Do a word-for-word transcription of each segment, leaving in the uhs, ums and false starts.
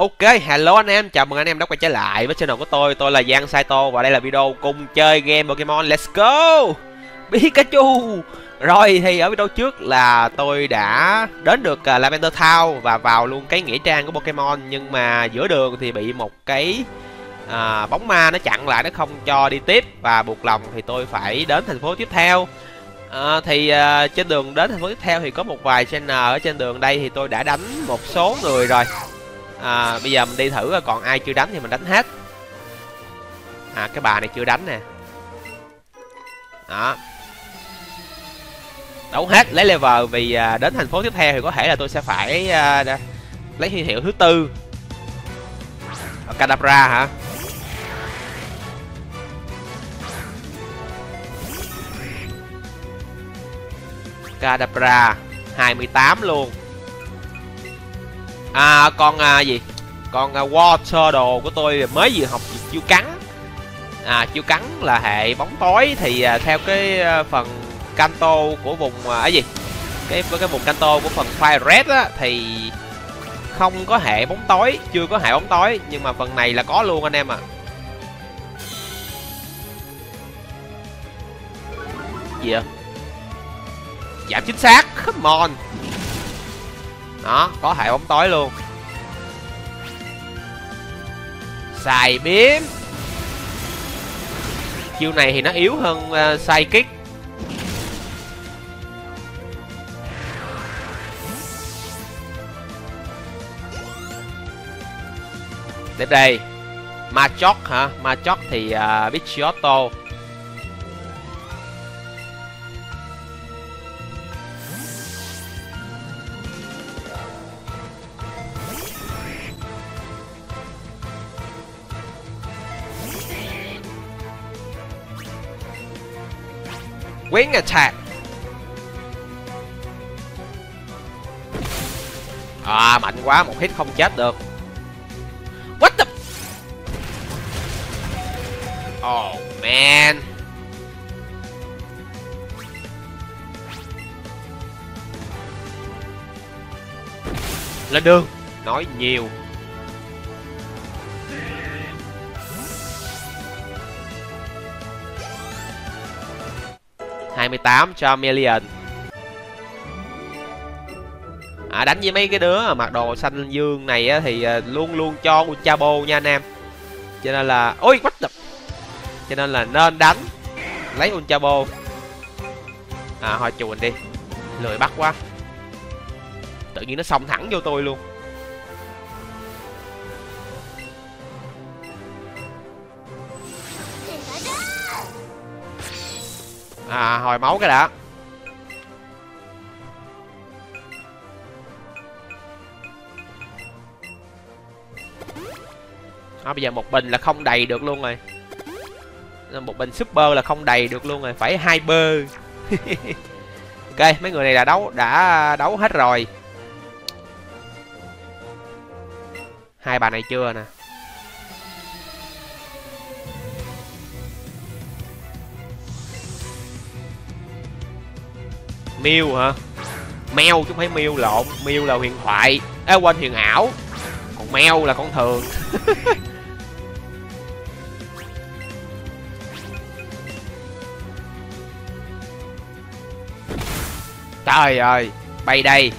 Ok, hello anh em, chào mừng anh em đã quay trở lại với channel của tôi. Tôi là Giang Saito và đây là video cùng chơi game Pokemon. Let's go Pikachu. Rồi thì ở video trước là tôi đã đến được uh, Lavender Town và vào luôn cái nghĩa trang của Pokemon. Nhưng mà giữa đường thì bị một cái à, bóng ma nó chặn lại, nó không cho đi tiếp. Và buộc lòng thì tôi phải đến thành phố tiếp theo. À, thì uh, trên đường đến thành phố tiếp theo thì có một vài channel ở trên đường đây thì tôi đã đánh một số người rồi. À, bây giờ mình đi thử còn ai chưa đánh thì mình đánh hết. À, cái bà này chưa đánh nè. Đó, đấu hết lấy level vì à, đến thành phố tiếp theo thì có thể là tôi sẽ phải à, lấy huy hiệu thứ tư. Kadabra hả? Kadabra hai mươi tám luôn. À, con à, gì con à, Water đồ của tôi mới vừa học chiêu cắn. À, chiêu cắn là hệ bóng tối thì à, theo cái à, phần Kanto của vùng à, gì cái cái vùng Kanto của phần Fire Red á thì không có hệ bóng tối, chưa có hệ bóng tối, nhưng mà phần này là có luôn anh em à. Gì vậy? Giảm chính xác, come on. Đó, có hệ bóng tối luôn. Xài biếm. Chiêu này thì nó yếu hơn uh, Psychic. Tiếp đây Machop hả? Machop thì uh, Pidgeotto. Wing attack. À, mạnh quá, một hit không chết được. What the... Oh man. Lên đường. Nói nhiều. hai mươi tám cho Million. À, đánh với mấy cái đứa mặc đồ xanh dương này á, thì luôn luôn cho Unchabo nha anh em. Cho nên là ôi what the... cho nên là nên đánh lấy Unchabo. À, thôi chuồn đi, lười bắt quá. Tự nhiên nó xông thẳng vô tôi luôn. À, hồi máu cái đã. À, bây giờ một bình là không đầy được luôn rồi. Một bình super là không đầy được luôn rồi, phải hai bơ. Ok, mấy người này là đấu đã đấu hết rồi. Hai bà này chưa nè. Mew hả? Mèo chứ không phải Mew, lộn. Mew là huyền thoại. Ê, quên, huyền ảo. Còn Mèo là con thường. Trời ơi, bay đây.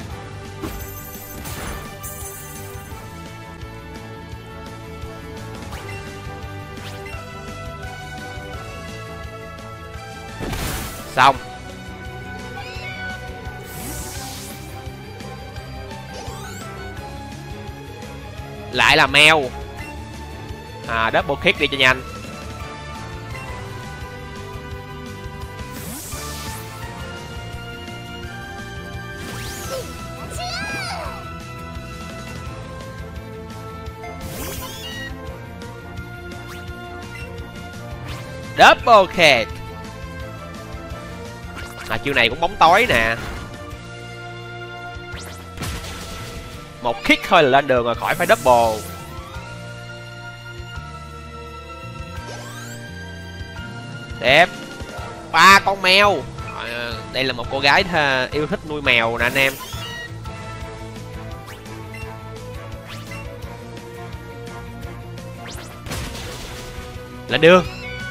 Xong. Lại là mèo. À, double kick đi cho nhanh. Double kick. À, chiêu này cũng bóng tối nè. Một kick thôi là lên đường rồi, khỏi phải double. Đẹp. Ba con mèo. Đây là một cô gái yêu thích nuôi mèo nè anh em. Lên đường.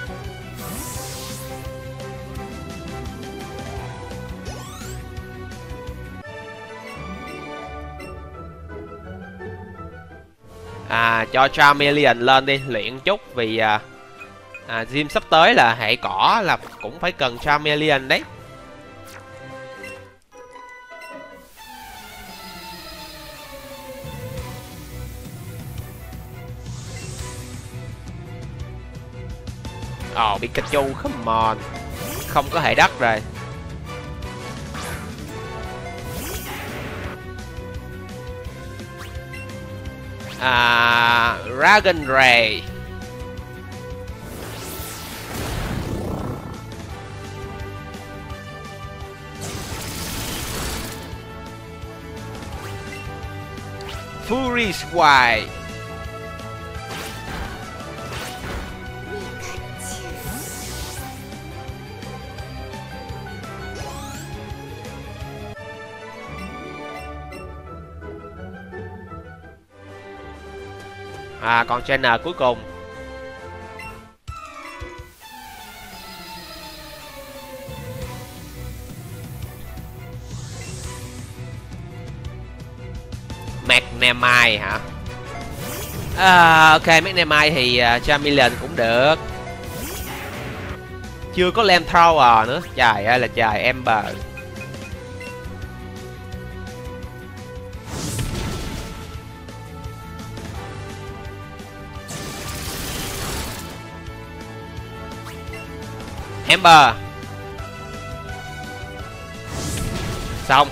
À, cho Charmeleon lên đi, luyện chút. Vì à, à, gym sắp tới là hệ cỏ là cũng phải cần Charmeleon đấy. Ồ, oh, Pikachu, come on. Không có hệ đất rồi. À, Dragon Ray. Fury Squire. À, còn trainer cuối cùng. Magnemite hả? À, ok, Magnemite thì uh, Charmeleon cũng được. Chưa có Flamethrower nữa. Trời ơi là trời, Ember. Ember. Xong.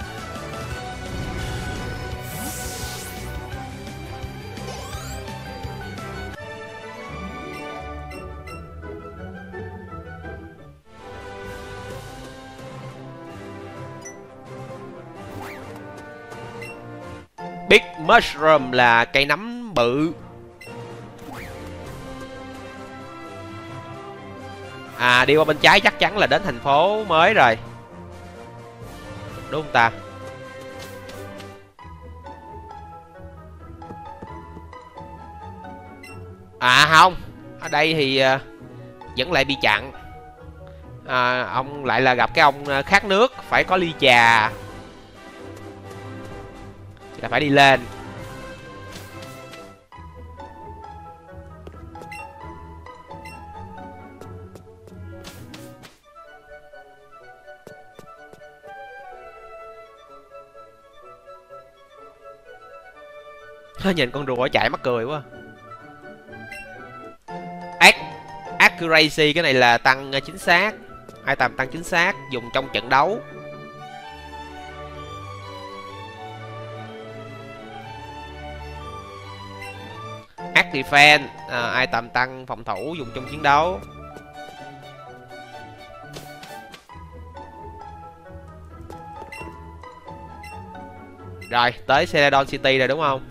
Big Mushroom là cây nấm bự. À, đi qua bên trái chắc chắn là đến thành phố mới rồi. Đúng không ta? À không. Ở đây thì uh, vẫn lại bị chặn. À, ông lại là gặp cái ông khát nước. Phải có ly trà. Là phải đi lên. Nhìn con rùa chạy mắc cười quá. Ac Accuracy, cái này là tăng chính xác. Item tăng chính xác, dùng trong trận đấu. Act Defense, à, item tăng phòng thủ, dùng trong chiến đấu. Rồi, tới Celadon City rồi đúng không?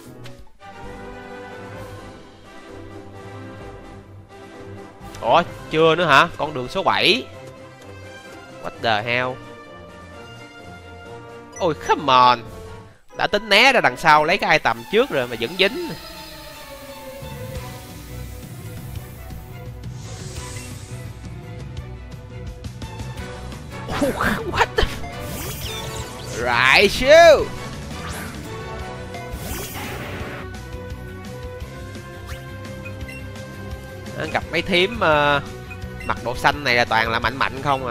Ủa, chưa nữa hả? Con đường số bảy. What the hell? Ôi, come on. Đã tính né ra đằng sau lấy cái item trước rồi mà vẫn dính. What the... Right shoot. Gặp mấy thím uh, mặc đồ xanh này là toàn là mạnh mạnh không à.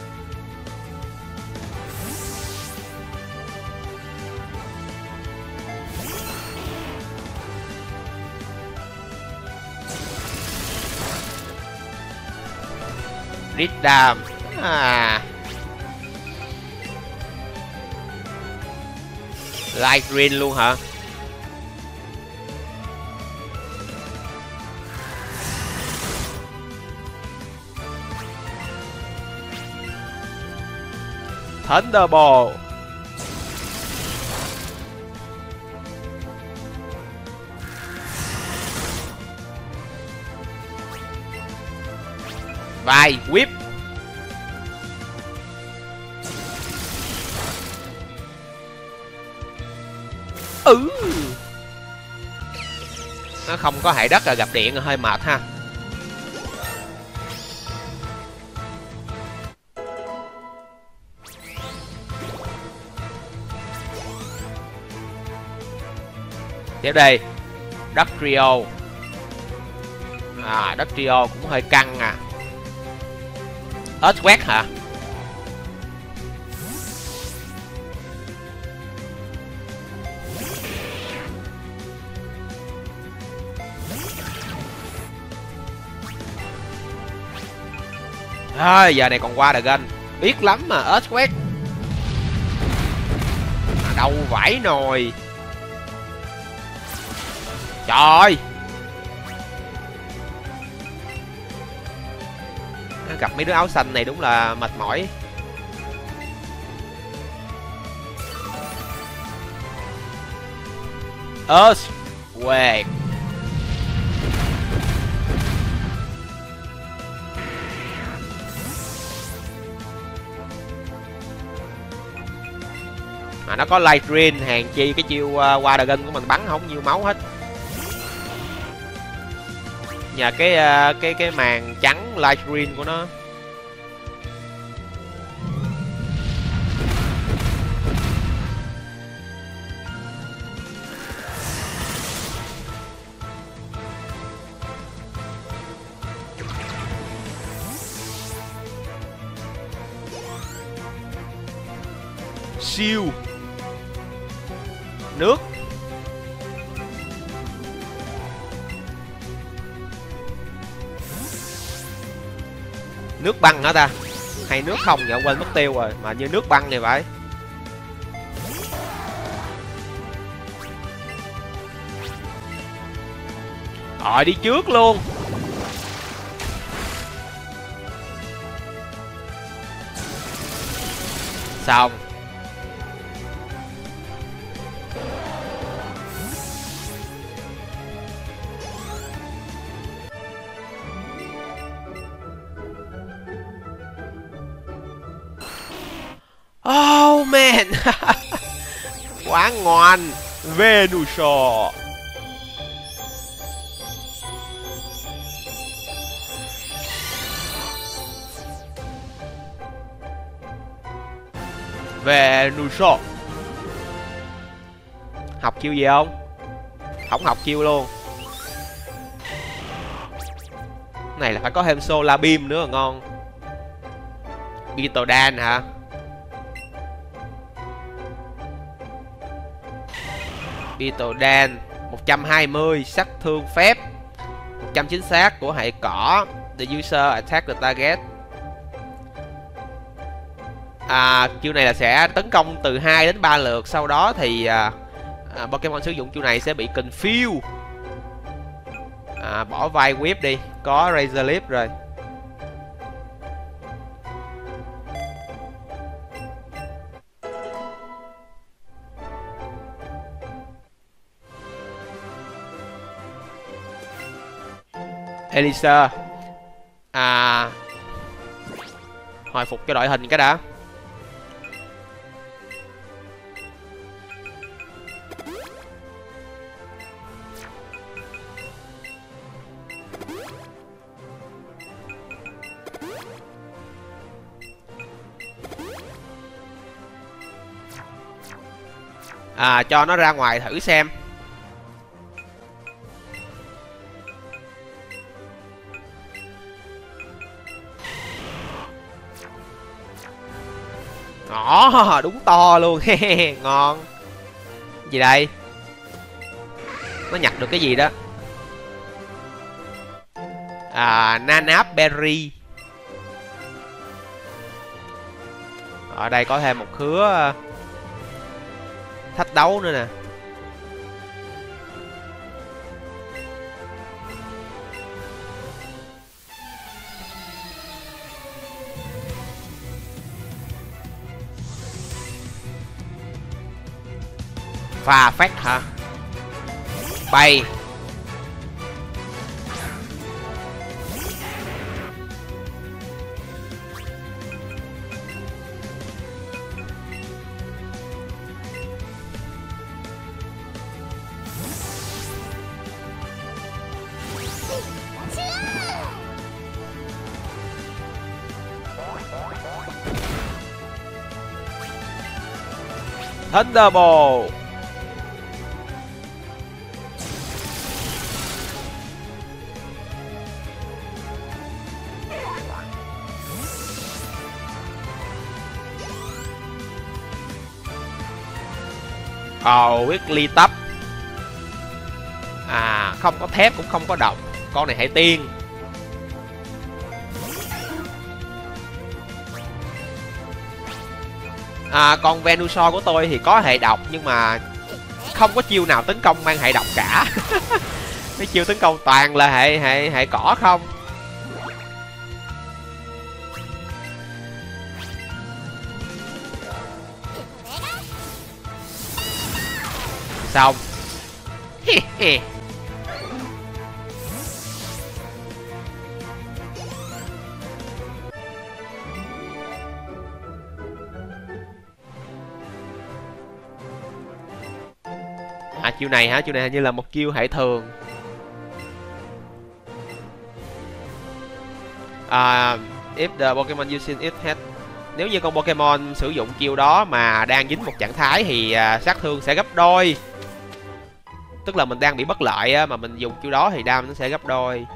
Riddam. À. Light green luôn hả? Thunderbolt. Vai whip. Ừ. Nó không có hệ đất là gặp điện hơi mệt ha. Tiếp đây. Đất Trio. À, đất Trio cũng hơi căng à. Earthquake hả? À, giờ này còn qua Dragon. Biết lắm mà Earthquake. À, đâu vãi nồi. Trời ơi. Gặp mấy đứa áo xanh này đúng là mệt mỏi. Earthquake. À, nó có light drain, hàng chi cái chiêu uh, qua dragon của mình bắn không nhiêu máu hết. Nhờ cái uh, cái cái màn trắng light drain của nó. Siêu nước. Nước băng hả ta? Hay nước không vậy? Quên mất tiêu rồi. Mà như nước băng thì phải. Rồi đi trước luôn. Xong. Oh man. Quá ngon. Venusaur. Venusaur. Học chiêu gì không? Không học chiêu luôn. Này là phải có thêm Solar Beam nữa là ngon. Bitodan hả? Bitodan một trăm hai mươi sát thương phép, một trăm chính xác của hệ cỏ. The user attack the target. À, chiêu này là sẽ tấn công từ hai đến ba lượt. Sau đó thì à, à, Pokemon sử dụng chiêu này sẽ bị confuse. À, bỏ vai whip đi. Có Razor Leaf rồi. Elixir. À, hồi phục cho đội hình cái đã. À, cho nó ra ngoài thử xem. Đó, đúng to luôn. Ngon. Gì đây? Nó nhặt được cái gì đó. À, Nanap Berry. Ở đây có thêm một khứa thách đấu nữa nè. Pha phách hả? Bay. Thunderbolt. Ồ, quyết ly tấp. À, không có thép cũng không có độc. Con này hệ tiên. À, con Venusaur của tôi thì có hệ độc nhưng mà không có chiêu nào tấn công mang hệ độc cả. Cái chiêu tấn công toàn là hệ hệ hệ cỏ không. Xong. À, chiêu này hả? Chiêu này hình như là một chiêu hệ thường. À, if the Pokemon using it has, nếu như con Pokemon sử dụng chiêu đó mà đang dính một trạng thái thì à, sát thương sẽ gấp đôi. Tức là mình đang bị bất lợi á, mà mình dùng chiêu đó thì đam nó sẽ gấp đôi.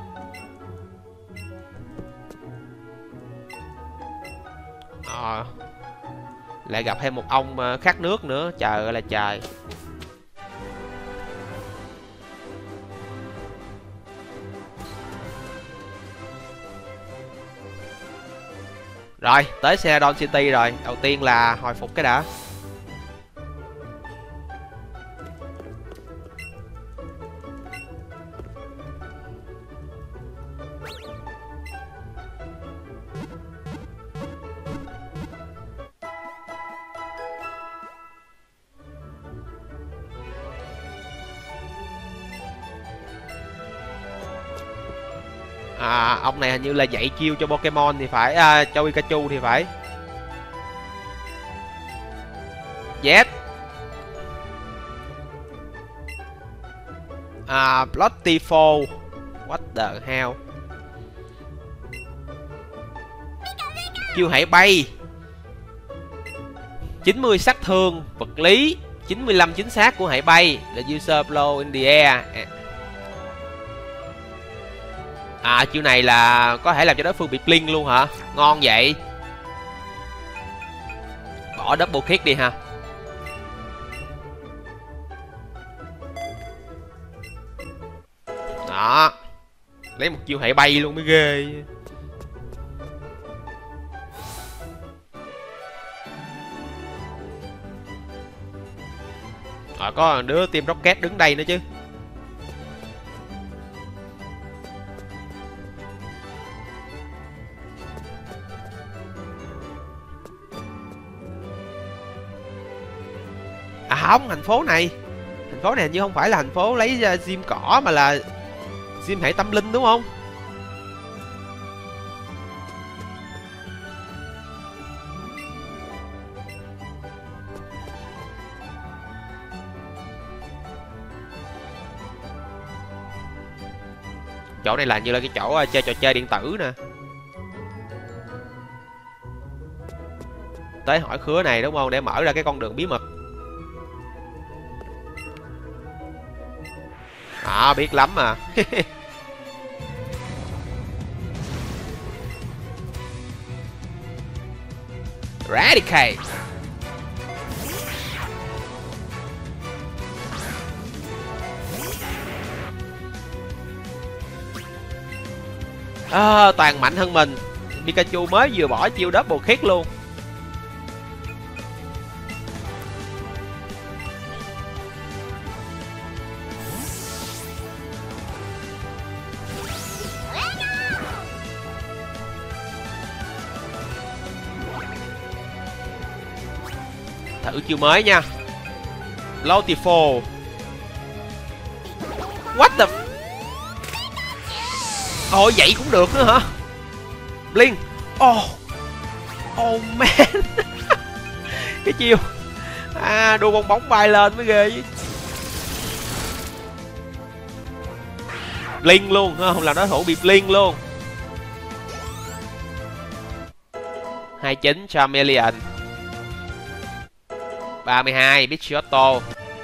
À, lại gặp thêm một ông khát nước nữa, trời ơi là trời. Rồi, tới Celadon City rồi. Đầu tiên là hồi phục cái đã. À, ông này hình như là dạy chiêu cho Pokemon thì phải, à, cho Pikachu thì phải. Z. À, Blotifo. What the hell. Chiêu hệ bay. chín mươi sát thương vật lý, chín mươi lăm chính xác của hệ bay. The user blow in the air. À, chiêu này là có thể làm cho đối phương bị blink luôn hả? Ngon vậy. Bỏ double kick đi ha. Đó. Lấy một chiêu hệ bay luôn mới ghê. Rồi có đứa team Rocket đứng đây nữa chứ. À không, thành phố này Thành phố này hình như không phải là thành phố lấy uh, gym cỏ mà là gym hệ tâm linh đúng không? Chỗ này là như là cái chỗ uh, chơi trò chơi điện tử nè. Tới hỏi khứa này đúng không, để mở ra cái con đường bí mật. À, biết lắm mà. Eradicate. À, toàn mạnh hơn mình. Pikachu mới vừa bỏ chiêu double kick luôn. Thử chiêu mới nha. Blotifo. What the. Ồ, vậy cũng được nữa hả? Blink. Oh. Oh man. Cái chiêu. À, đua bong bóng bay lên mới ghê chứ. Blink luôn, không làm đối thủ bị blink luôn. hai mươi chín Charmeleon. ba mươi hai Pidgeotto.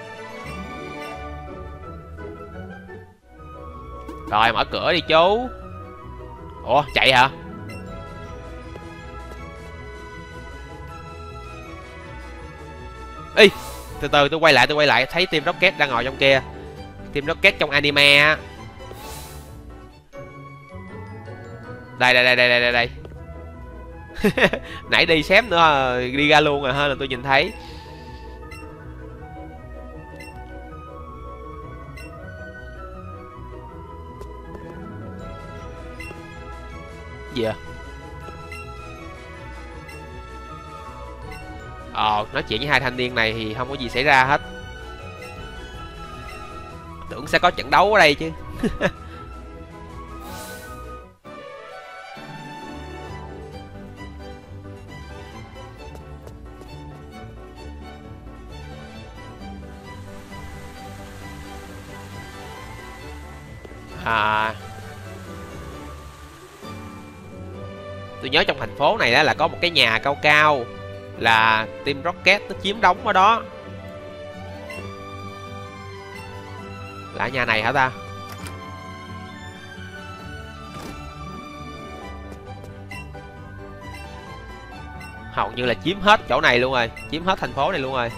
Rồi, mở cửa đi chú. Ủa, chạy hả? Ê, Từ từ tôi quay lại tôi quay lại thấy Team Rocket đang ngồi trong kia. Team Rocket trong anime á. Đây đây đây đây đây đây đây. Nãy đi xém nữa đi ra luôn rồi hơn là tôi nhìn thấy. Gì à? Ờ, nói chuyện với hai thanh niên này thì không có gì xảy ra hết. Tưởng sẽ có trận đấu ở đây chứ. À, tôi nhớ trong thành phố này đó là có một cái nhà cao cao là Team Rocket nó chiếm đóng ở đó. Là nhà này hả ta? Hầu như là chiếm hết chỗ này luôn rồi, chiếm hết thành phố này luôn rồi.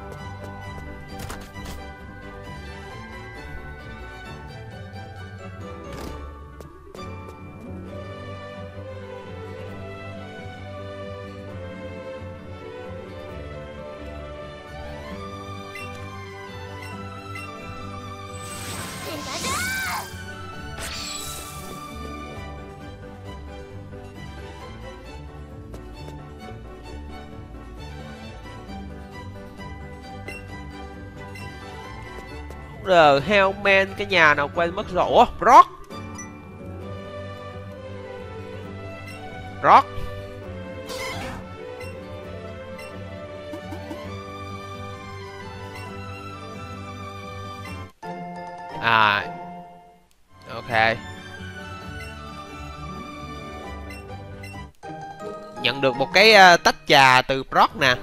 The Hellman, cái nhà nào quên mất rồi. Ủa, Brock. Brock. À, ok. Nhận được một cái uh, tách trà từ Brock nè.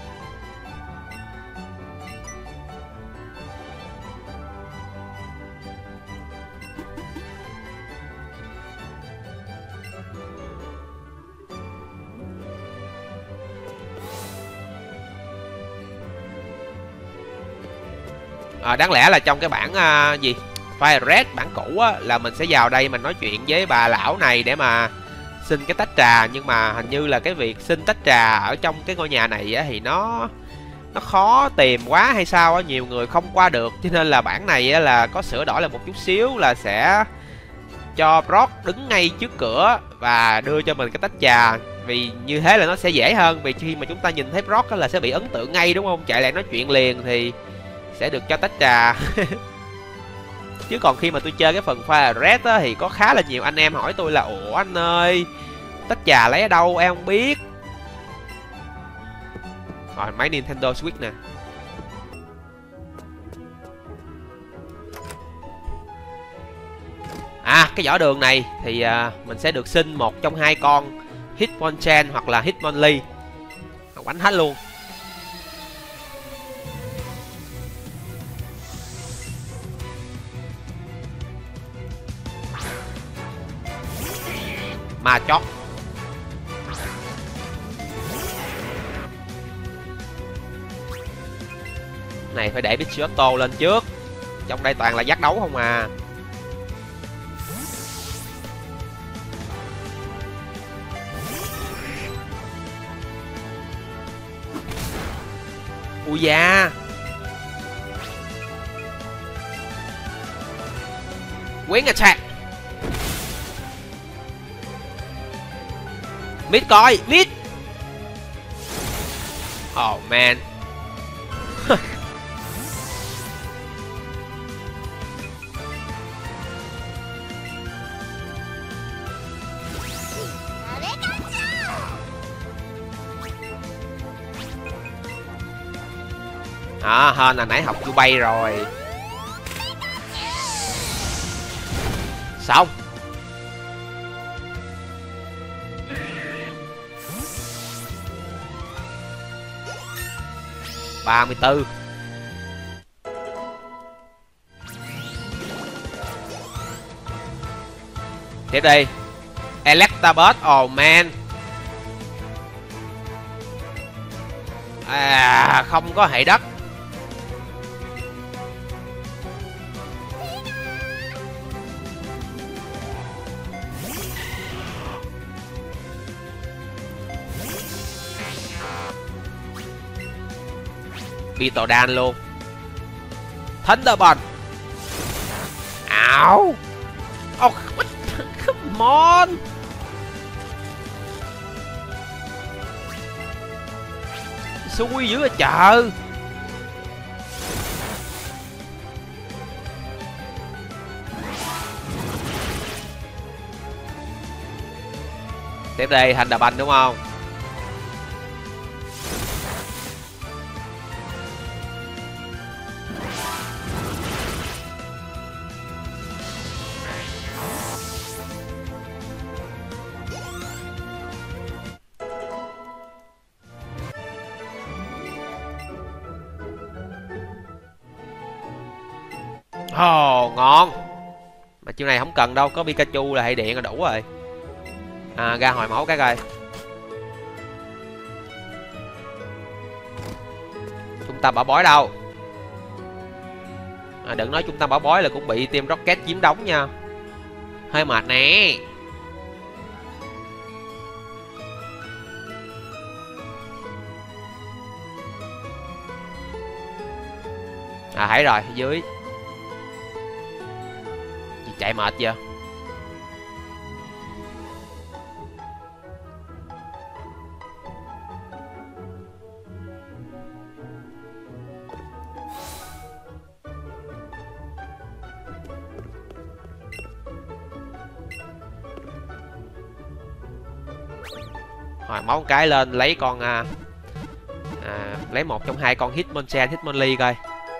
À, đáng lẽ là trong cái bản uh, gì Fire Red bản cũ á, là mình sẽ vào đây mình nói chuyện với bà lão này để mà xin cái tách trà, nhưng mà hình như là cái việc xin tách trà ở trong cái ngôi nhà này á, thì nó nó khó tìm quá hay sao á, nhiều người không qua được, cho nên là bản này á, là có sửa đổi là một chút xíu là sẽ cho Brock đứng ngay trước cửa và đưa cho mình cái tách trà, vì như thế là nó sẽ dễ hơn, vì khi mà chúng ta nhìn thấy Brock á, là sẽ bị ấn tượng ngay đúng không, chạy lại nói chuyện liền thì sẽ được cho tách trà. Chứ còn khi mà tôi chơi cái phần Fire Red á, thì có khá là nhiều anh em hỏi tôi là ủa anh ơi, tách trà lấy ở đâu em không biết. Rồi máy Nintendo Switch nè. À, cái vỏ đường này thì uh, mình sẽ được xin một trong hai con Hitmonchan hoặc là Hitmonlee. Đánh hết luôn. Ma chót. Này phải để Pidgeotto lên trước. Trong đây toàn là giác đấu không à. Ui da. Quyến attack. Mid coi, mid. Oh man. À, hên là nãy học chú bay rồi. Xong. ba mươi tư. Tiếp đi. Electabuzz, oh man. À, không có hệ đất. Vito đan luôn. Thunderbolt. Ảo. Oh, come on. Xui dữ à trời. Tiếp đây thành đà banh đúng không? Ồ, oh, ngon. Mà chiêu này không cần đâu, có Pikachu là hệ điện là đủ rồi. À, ra hồi máu cái coi. Trung tâm bảo bối đâu? À, đừng nói trung tâm bảo bối là cũng bị Team Rocket chiếm đóng nha. Hơi mệt nè. À, thấy rồi, dưới. Gì chạy mệt chưa? Rồi máu một cái lên lấy con à, à, lấy một trong hai con Hitmonchan, Hitmonlee coi.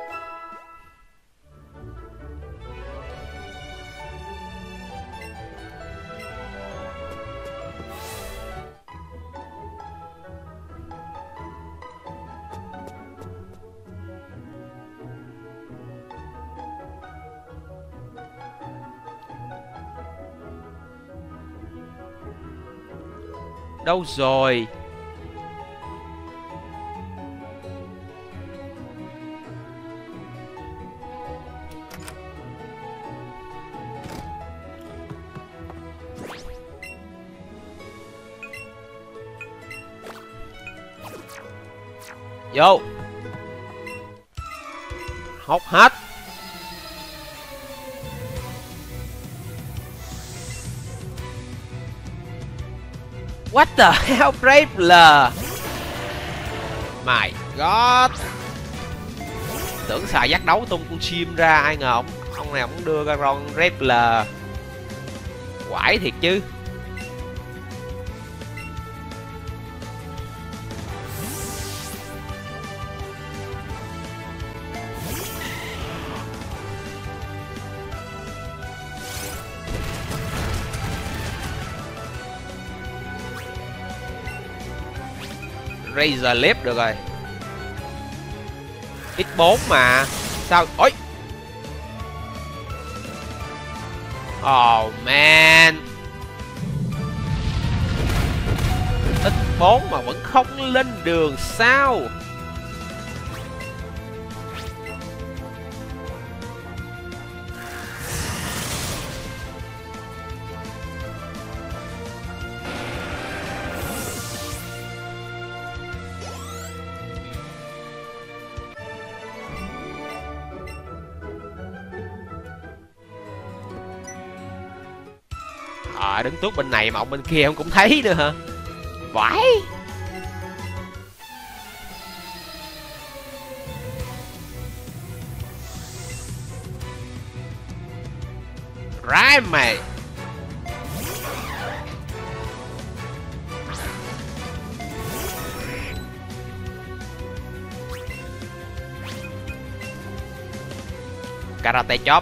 Đâu rồi? Vô. Hốt hết. What the hell, Bravler? My God. Tưởng xài giác đấu tung con chim ra, ai ngờ ông ông này ông đưa ra con Bravler. Quải thiệt chứ. Razor Leaf được rồi. X bốn mà. Sao? Ôi. Oh man. X bốn mà vẫn không lên đường sao? À, đứng tuốt bên này mà ông bên kia ông cũng thấy nữa hả? Vãi. Right mày. Karate chop.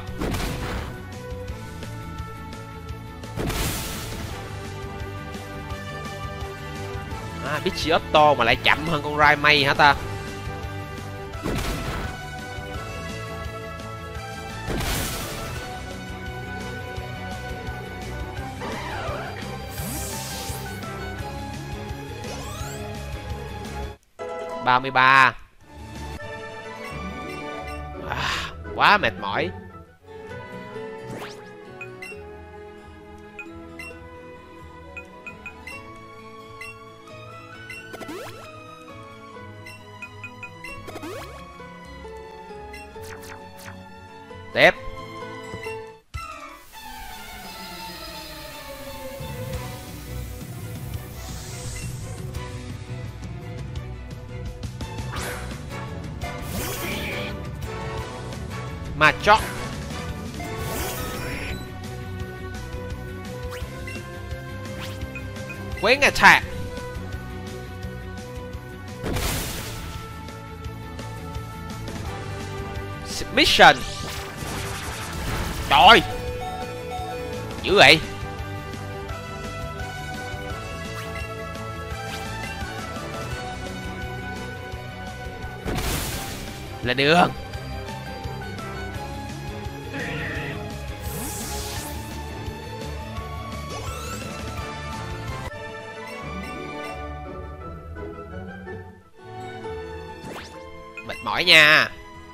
À, Pidgeotto mà lại chậm hơn con Raimei hả ta? ba mươi ba. À, quá mệt mỏi. Machop. Quén attack. Submission. Trời, dữ vậy. Là đường. Mệt mỏi nha.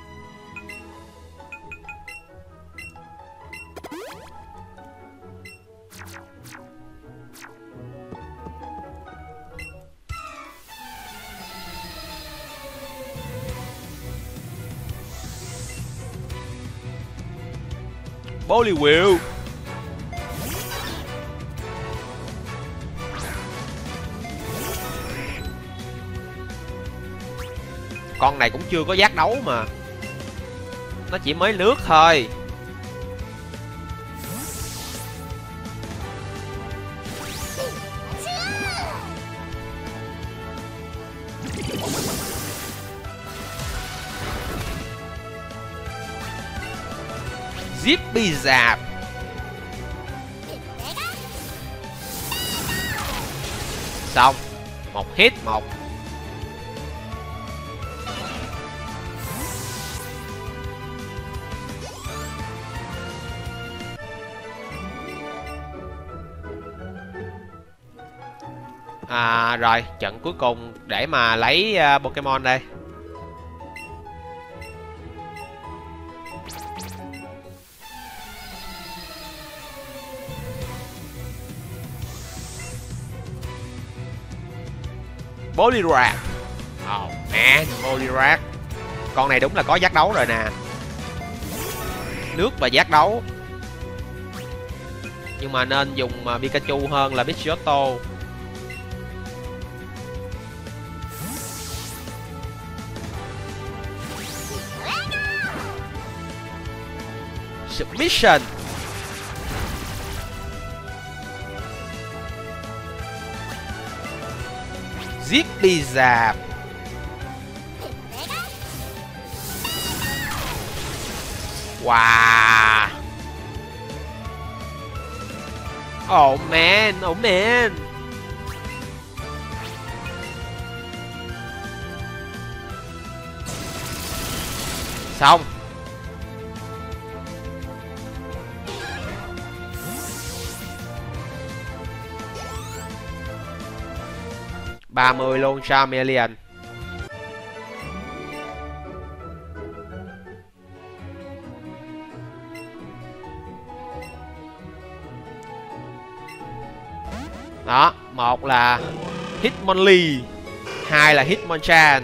Bollywood. Con này cũng chưa có giác đấu mà. Nó chỉ mới lướt thôi. Zippy Zap. Xong. Một hit một. À rồi, trận cuối cùng để mà lấy uh, Pokemon đây. Poliwrath. Oh man, Poliwrath. Con này đúng là có giác đấu rồi nè. Nước và giác đấu. Nhưng mà nên dùng uh, Pikachu hơn là Pidgeotto. Submission. Zippy Zap. Wow. Oh man, oh man. Xong. ba mươi luôn Charmeleon. Đó, một là Hitmonlee, hai là Hitmonchan.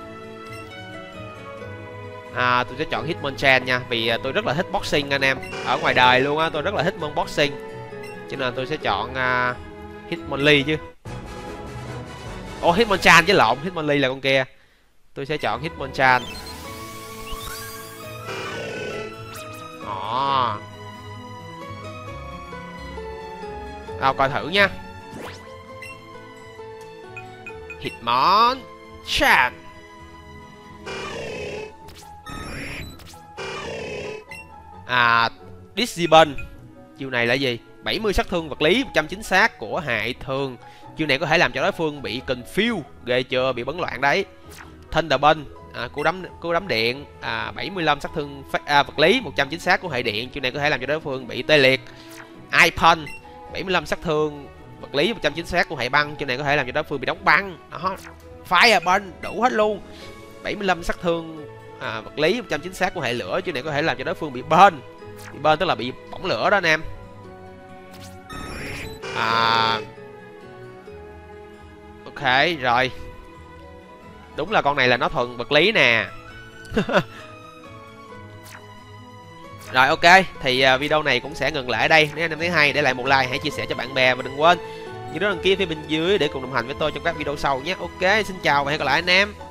À, tôi sẽ chọn Hitmonchan nha, vì tôi rất là thích boxing anh em. Ở ngoài đời luôn á, tôi rất là thích môn boxing. Cho nên tôi sẽ chọn uh, Hitmonlee chứ. Ồ, Hitmonchan chứ lộn, Hitmonlee là con kia. Tôi sẽ chọn Hitmonchan. Ồ. Nào coi thử nha. Hitmonchan. À, Disgible. Chiêu này là gì? bảy mươi sát thương vật lý, một trăm chính xác của hại thường. Chiêu này có thể làm cho đối phương bị confuse, ghê chưa, bị bấn loạn đấy. Thunderbolt, à, cú đấm cú đấm điện, à, bảy mươi lăm sát thương à, vật lý, một trăm chính xác của hệ điện. Chiêu này có thể làm cho đối phương bị tê liệt. Ice Punch, bảy mươi lăm sát thương vật lý, một trăm chính xác của hệ băng. Chiêu này có thể làm cho đối phương bị đóng băng. Đó. Fire Punch, đủ hết luôn. bảy mươi lăm sát thương à, vật lý, một trăm chính xác của hệ lửa. Chiêu này có thể làm cho đối phương bị burn. Bị burn tức là bị bỏng lửa đó anh em. À, ok rồi. Đúng là con này là nó thuần vật lý nè. Rồi ok, thì uh, video này cũng sẽ ngừng lại ở đây. Nếu anh em thấy hay, để lại một like, hãy chia sẻ cho bạn bè. Và đừng quên nhớ đăng ký phía bên dưới để cùng đồng hành với tôi trong các video sau nhé. Ok, xin chào và hẹn gặp lại anh em.